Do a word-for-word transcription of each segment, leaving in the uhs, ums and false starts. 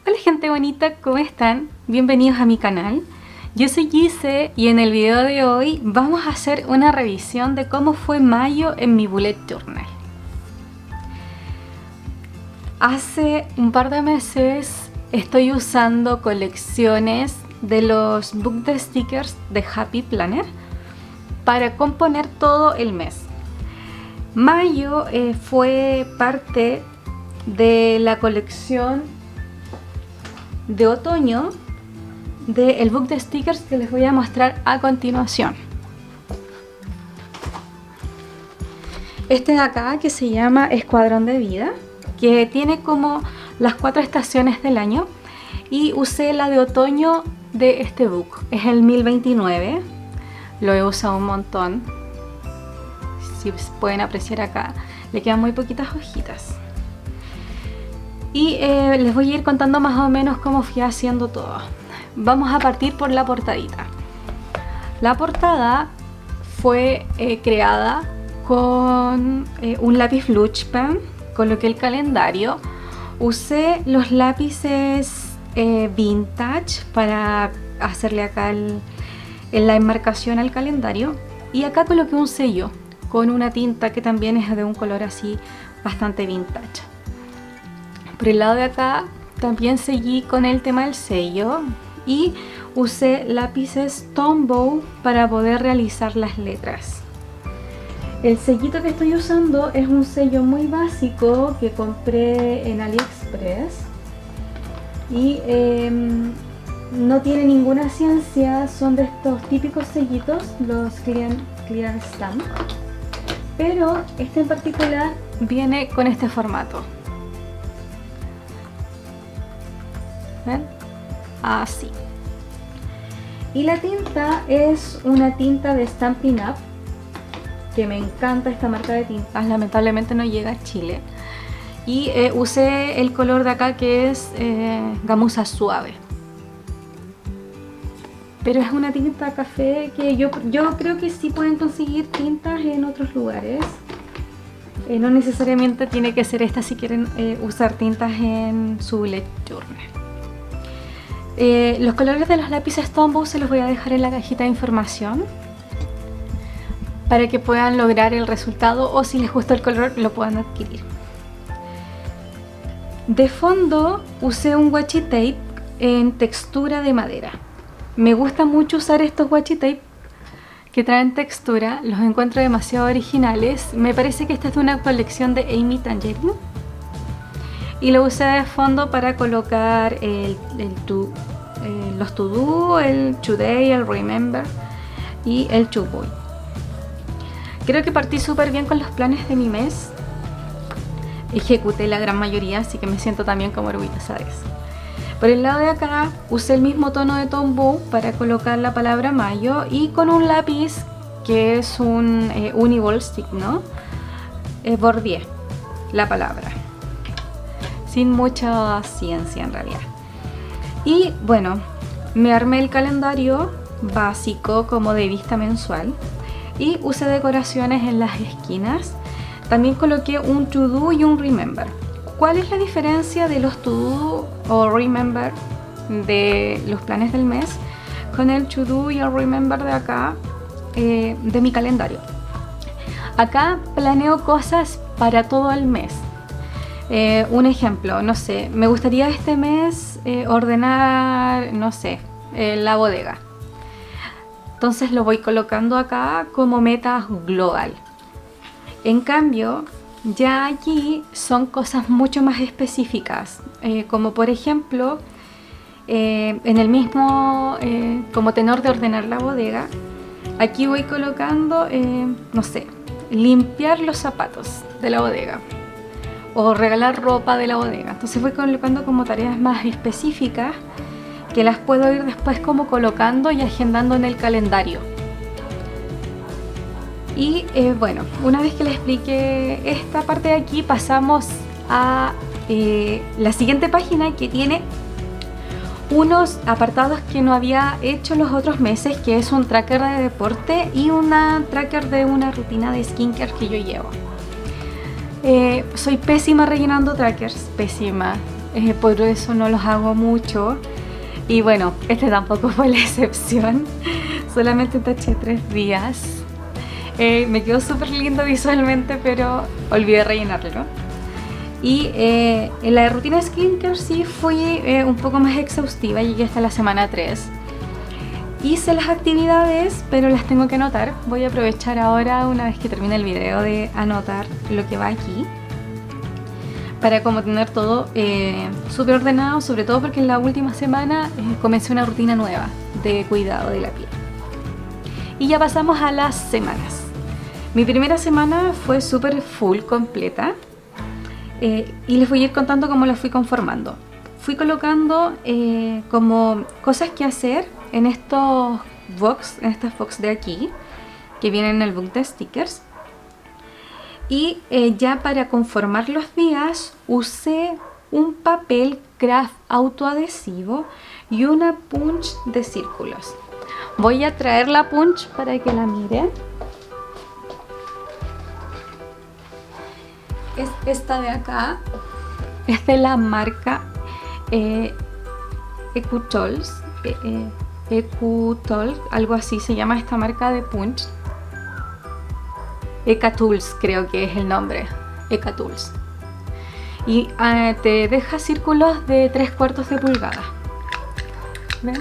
Hola gente bonita, ¿cómo están? Bienvenidos a mi canal. Yo soy Gise y en el video de hoy vamos a hacer una revisión de cómo fue mayo en mi bullet journal. Hace un par de meses estoy usando colecciones de los book de stickers de Happy Planner para componer todo el mes. Mayo eh, fue parte de la colección de otoño del book de stickers que les voy a mostrar a continuación. Este de acá, que se llama Escuadrón de Vida, que tiene como las cuatro estaciones del año, y usé la de otoño de este book. Es el mil veintinueve, lo he usado un montón. Si pueden apreciar acá, le quedan muy poquitas hojitas. Y eh, les voy a ir contando más o menos cómo fui haciendo todo. Vamos a partir por la portadita. La portada fue eh, creada con eh, un lápiz Lush Pen. Coloqué el calendario. Usé los lápices eh, vintage para hacerle acá el, el, la enmarcación al calendario. Y acá coloqué un sello con una tinta que también es de un color así bastante vintage. Por el lado de acá también seguí con el tema del sello y usé lápices Tombow para poder realizar las letras. El sellito que estoy usando es un sello muy básico que compré en AliExpress y eh, no tiene ninguna ciencia, son de estos típicos sellitos, los Clear, Clear Stamp, pero este en particular viene con este formato. ¿Ven? Así. Y la tinta es una tinta de Stampin' Up, que me encanta esta marca de tintas, lamentablemente no llega a Chile. Y eh, usé el color de acá, que es eh, gamuza suave. Pero es una tinta café que yo, yo creo que sí pueden conseguir tintas en otros lugares. Eh, no necesariamente tiene que ser esta si quieren eh, usar tintas en su bullet journal. Eh, los colores de los lápices Tombow se los voy a dejar en la cajita de información para que puedan lograr el resultado, o si les gusta el color lo puedan adquirir. De fondo usé un washi tape en textura de madera. Me gusta mucho usar estos washi tape que traen textura, los encuentro demasiado originales. Me parece que esta es de una colección de Amy Tangerine y lo usé de fondo para colocar el, el to, eh, los to do, el today, el remember y el to boy. Creo que partí súper bien con los planes de mi mes. Ejecuté la gran mayoría, así que me siento también como orgullosa de eso. Por el lado de acá usé el mismo tono de Tombow para colocar la palabra mayo, y con un lápiz que es un eh, Uniball Stick, ¿no? Eh, bordeé la palabra sin mucha ciencia en realidad. Y bueno, me armé el calendario básico como de vista mensual y usé decoraciones en las esquinas. También coloqué un to do y un remember. ¿Cuál es la diferencia de los to do o remember de los planes del mes con el to do y el remember de acá eh, de mi calendario? Acá planeo cosas para todo el mes. Eh, un ejemplo, no sé, me gustaría este mes eh, ordenar, no sé, eh, la bodega. Entonces lo voy colocando acá como meta global. En cambio, ya aquí son cosas mucho más específicas, eh, como por ejemplo, eh, en el mismo eh, como tenor de ordenar la bodega, aquí voy colocando, eh, no sé, limpiar los zapatos de la bodega o regalar ropa de la bodega. Entonces voy colocando como tareas más específicas que las puedo ir después como colocando y agendando en el calendario. Y eh, bueno, una vez que les expliqué esta parte de aquí, pasamos a eh, la siguiente página, que tiene unos apartados que no había hecho los otros meses, que es un tracker de deporte y una tracker de una rutina de skincare que yo llevo. Eh, soy pésima rellenando trackers, pésima. eh, por eso no los hago mucho. Y bueno, este tampoco fue la excepción, solamente taché tres días. Eh, me quedó súper lindo visualmente, pero olvidé rellenarlo. Y eh, en la rutina skincare sí fui eh, un poco más exhaustiva, llegué hasta la semana tres. Hice las actividades, pero las tengo que anotar. Voy a aprovechar ahora, una vez que termine el video, de anotar lo que va aquí, para como tener todo eh, súper ordenado, sobre todo porque en la última semana eh, comencé una rutina nueva de cuidado de la piel. Y ya pasamos a las semanas. Mi primera semana fue súper full, completa, eh, y les voy a ir contando cómo la fui conformando. Fui colocando eh, como cosas que hacer en estos box, en estas box de aquí, que vienen en el book de stickers. Y eh, ya para conformar los días usé un papel craft autoadhesivo y una punch de círculos. Voy a traer la punch para que la miren. Es esta de acá, es de la marca eh, Ecutolls, eh, eh, Ecutolls, algo así se llama esta marca de punch. Ecatools creo que es el nombre, Ecatools. Y eh, te deja círculos de tres cuartos de pulgada. ¿Ven?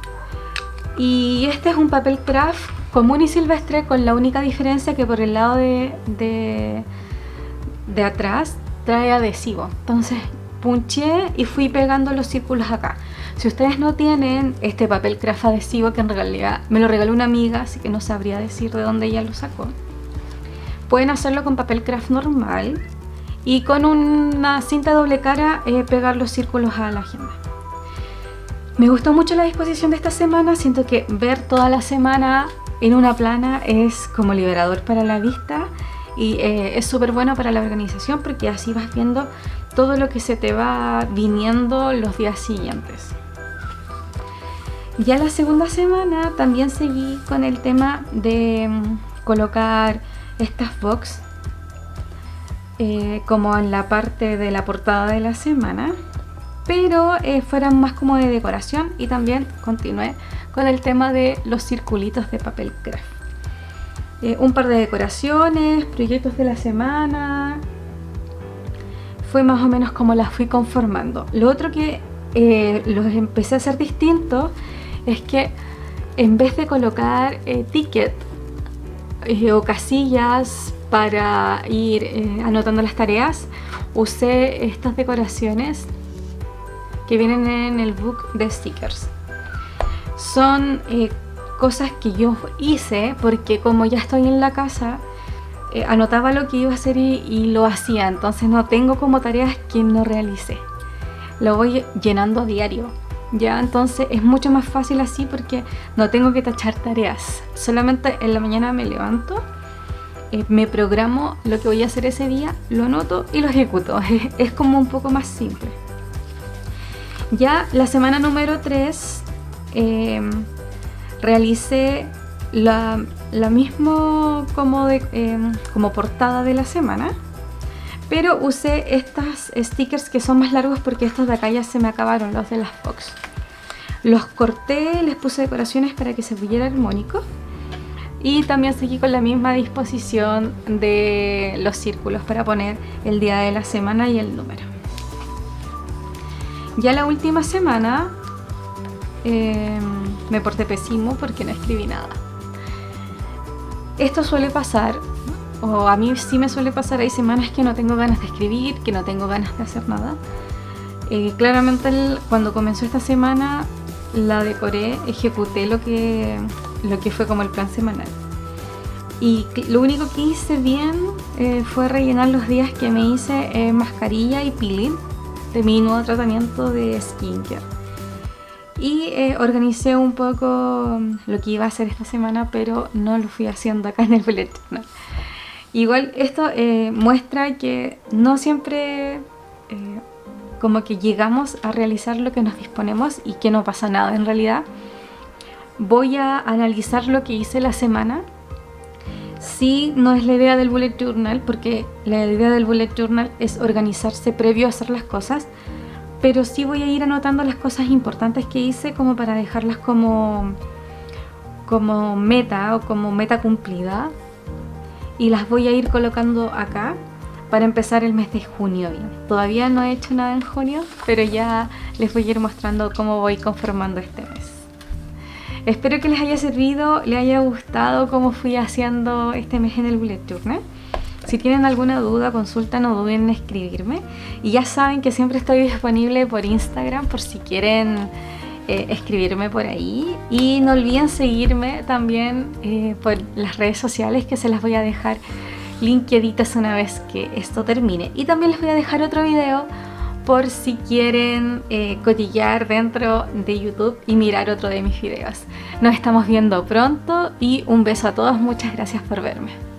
Y este es un papel craft común y silvestre, con la única diferencia que por el lado de, de, de atrás trae adhesivo. Entonces punché y fui pegando los círculos acá. Si ustedes no tienen este papel craft adhesivo, que en realidad me lo regaló una amiga, así que no sabría decir de dónde ella lo sacó, pueden hacerlo con papel craft normal y con una cinta doble cara eh, pegar los círculos a la agenda. Me gustó mucho la disposición de esta semana. Siento que ver toda la semana en una plana es como liberador para la vista y eh, es súper bueno para la organización, porque así vas viendo todo lo que se te va viniendo los días siguientes. Ya la segunda semana también seguí con el tema de um, colocar estas box eh, como en la parte de la portada de la semana, pero eh, fueran más como de decoración, y también continué con el tema de los circulitos de papel craft. Eh, un par de decoraciones, proyectos de la semana. Fue más o menos como las fui conformando. Lo otro que eh, los empecé a hacer distinto es que en vez de colocar eh, ticket eh, o casillas para ir eh, anotando las tareas, usé estas decoraciones que vienen en el book de stickers. Son eh, cosas que yo hice porque como ya estoy en la casa, eh, anotaba lo que iba a hacer y, y lo hacía. Entonces no tengo como tareas que no realicé. Lo voy llenando a diario. Ya, entonces es mucho más fácil así porque no tengo que tachar tareas. Solamente en la mañana me levanto, eh, me programo lo que voy a hacer ese día, lo anoto y lo ejecuto. Es como un poco más simple. Ya la semana número tres eh, realicé la, la mismo como, de, eh, como portada de la semana, pero usé estas stickers que son más largos porque estos de acá ya se me acabaron, los de las Fox. Los corté, les puse decoraciones para que se viera armónico, y también seguí con la misma disposición de los círculos para poner el día de la semana y el número. Ya la última semana eh, me porté pésimo porque no escribí nada. Esto suele pasar, o a mí sí me suele pasar. Hay semanas que no tengo ganas de escribir, que no tengo ganas de hacer nada. Eh, claramente el, cuando comenzó esta semana la decoré, ejecuté lo que, lo que fue como el plan semanal. Y lo único que hice bien eh, fue rellenar los días que me hice eh, mascarilla y peeling de mi nuevo tratamiento de skincare. Y eh, organicé un poco lo que iba a hacer esta semana, pero no lo fui haciendo acá en el bullet journal. Igual esto eh, muestra que no siempre eh, como que llegamos a realizar lo que nos disponemos, y que no pasa nada en realidad. Voy a analizar lo que hice la semana. Sí, no es la idea del bullet journal, porque la idea del bullet journal es organizarse previo a hacer las cosas, pero sí voy a ir anotando las cosas importantes que hice como para dejarlas como, como meta o como meta cumplida, y las voy a ir colocando acá para empezar el mes de junio bien. Todavía no he hecho nada en junio, pero ya les voy a ir mostrando cómo voy conformando este mes. Espero que les haya servido, les haya gustado cómo fui haciendo este mes en el Bullet Journal. Si tienen alguna duda, consulta, no duden en escribirme. Y ya saben que siempre estoy disponible por Instagram por si quieren eh, escribirme por ahí. Y no olviden seguirme también eh, por las redes sociales, que se las voy a dejar linkeaditas una vez que esto termine. Y también les voy a dejar otro video por si quieren eh, cotillear dentro de YouTube y mirar otro de mis videos. Nos estamos viendo pronto y un beso a todos. Muchas gracias por verme.